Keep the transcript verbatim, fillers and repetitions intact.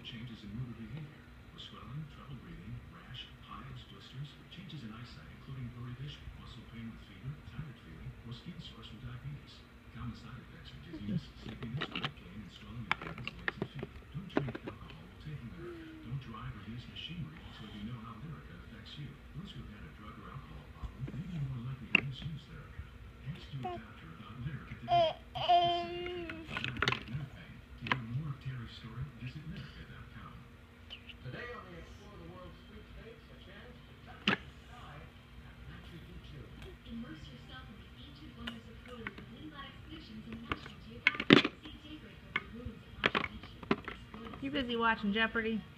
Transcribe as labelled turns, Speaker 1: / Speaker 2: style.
Speaker 1: changes in mood or behavior, with swelling, trouble breathing, rash, hives, blisters, changes in eyesight, including blurry vision, muscle pain with fever, tired feeling, or skin sores from diabetes. Common side effects are dizziness, sleepiness, weight gain, and swelling of hands, legs, and feet. Don't drink alcohol while taking Lyrica. Don't drive or use machinery until you know how Lyrica affects you. Those who have had a drug or alcohol problem may be more likely to misuse Lyrica. Ask your doctor about Lyrica today. To hear more of Terry's story, visit Lyrica dot com.
Speaker 2: Today on the Explore the World sweepstakes, a chance to touch the sky at Machu Picchu.
Speaker 3: Immerse yourself in the ancient wonders of Peru with Lindblad Expeditions and National Geographic. See daybreak over the ruins of Machu Picchu. Explore the
Speaker 4: You busy watching Jeopardy?